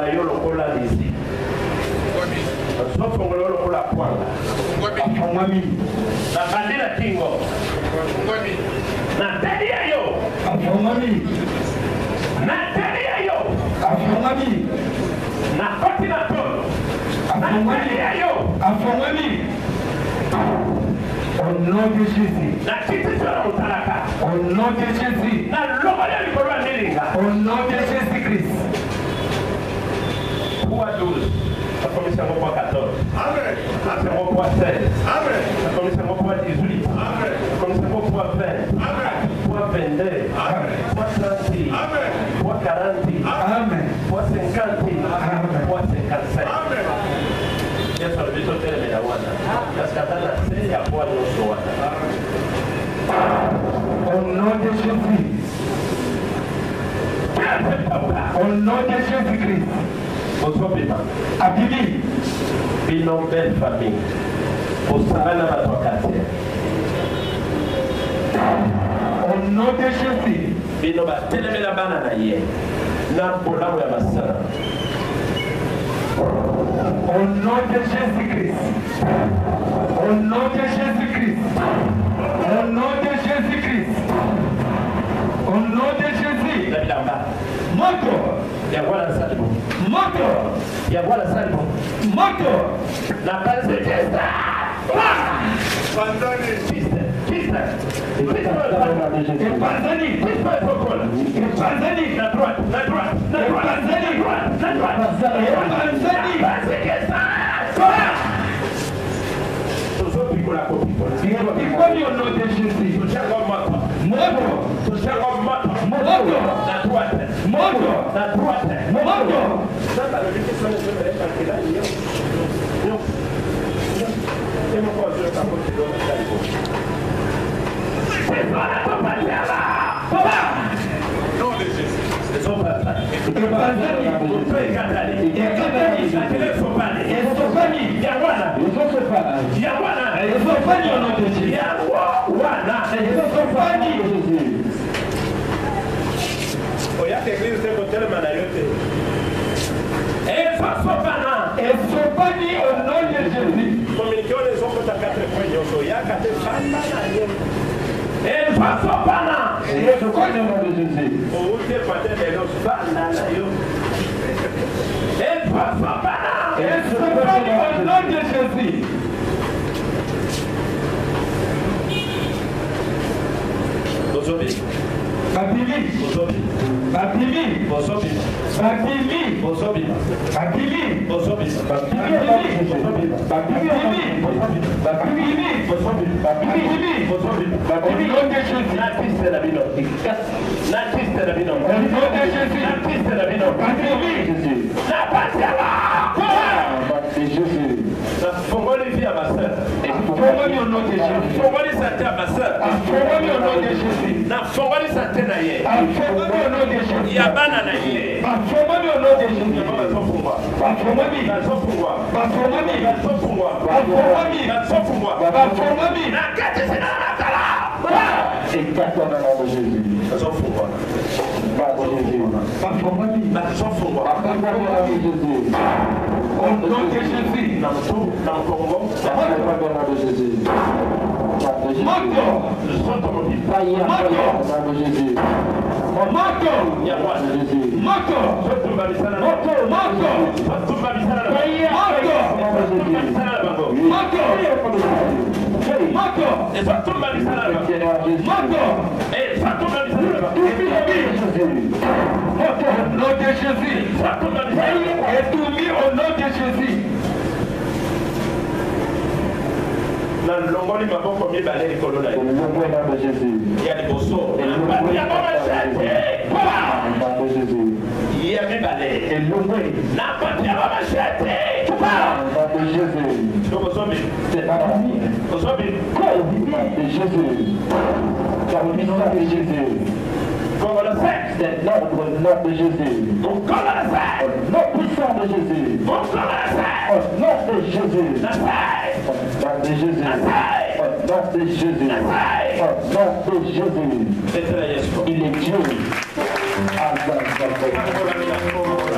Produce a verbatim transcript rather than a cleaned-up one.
fongola yo lokola lisi. So fongola yo lokola kwanga. Afongwami. Na bandira kingo. Afongwami. Na tedia yo. Afongwami. Na tedia yo. Afongwami. Na koti na tolo. Afongwami yo. Afongwami. Au nom de Jésus. Au nom de Jésus. Au nom de Jésus-Christ. Pourquoi douze? Ça commence à pourquoi quatorze. Amen. Ça commence à pourquoi seize. Amen. Ça commence à pourquoi dix-huit. Amen. Ça commence à pourquoi vingt. Amen. Pourquoi vingt-deux. Amen. Pourquoi trente. Amen. Pourquoi quarante. Amen. Pourquoi cinquante. Amen. Pourquoi cinquante-cinq. Amen. Yesu alivitotele medawana. Kaskatana sisi ya kwa nusu wana. Au nom de Jésus. Au nom de Jésus-Christ. Bonsoir Pima. Abili. Bino belle famille. Osangana batwakate. Au nom de Jésus. Bino bateleme la bana na ye. Na bolamu ya masara. Au nom de Jésus-Christ. Au nom de Jésus-Christ. Au nom de Jésus-Christ. Au nom de Jésus. Moto. Yagwala salmo. Moto. Yagwala salmo. Moto. La base de Jesta. Panzani. Kiste. Kiste. Panzani. Kiste. Panzani. Na droite. Na droite. Na droite. Panzani. Na droite. Panzani. Base de Jesta. Ikomi au nom de Jésus. Moto. Moto. La droite. Moto. La droite. Moto. Non de Jésus. Les hommes El paso pana. Eso coño no dice. O usted parte de los panas yo. El paso pana. Eso coño no dice. Bosobi. Batili. Bosobi. Batili. Bosobi. Batili. Bosobi. Batili. Bosobi. Batili. Bosobi. Batili. Bosobi. Batili. Bosobi. Batili. Bosobi. Batili. L'artiste de la vie. L'artiste de la vie. L'artiste de la vie. Batili. La patience. Jésus. Fongoli vie à ma soeur. Fongoli au nom de Jésus. Fongoli santé à ma soeur. Fongoli au nom de Jésus. Na fongoli santé na ye. Fongoli au nom de Jésus. Yabana na ye. Fongoli au nom de Jésus. Fongoli. Fongoli. Fongoli. Fongoli. Fongoli. Na kati sina na kala. Exactement dans le nom de Jésus. Fongoli. Fongoli. Fongoli. Au nom de Jésus. Dans tout, dans le Congo. Au nom de Jésus. Moto. Je sens ton nom. Moto. Jésus. Moto. Jésus. Moto. Moto. Moto. Moto. Moto. Et ça tombe à l'islam. Moto. Et ça tombe à l'islam. Moto. Au nom de Jésus. Ça tombe à l'islam. Et tout mis au nom de Jésus. Na longoli maboko mibale likolo na yo. Ya liboso. Ya mama shete. Papa. Ya mibale. Elongwe. Na pati ya mama shete. Papa. Jésus. Donc zombie. C'est pas famille. Zombie. De Jésus. Car le nom de Jésus. Comme le sexe. C'est l'ordre nom de Jésus. Comme le sexe. Au nom puissant de Jésus. Comme le sexe. Au nom de Jésus. La sexe. Au nom de Jésus. La sexe. Au nom de Jésus. La sexe. Au nom de Jésus. Il est Dieu. Amen.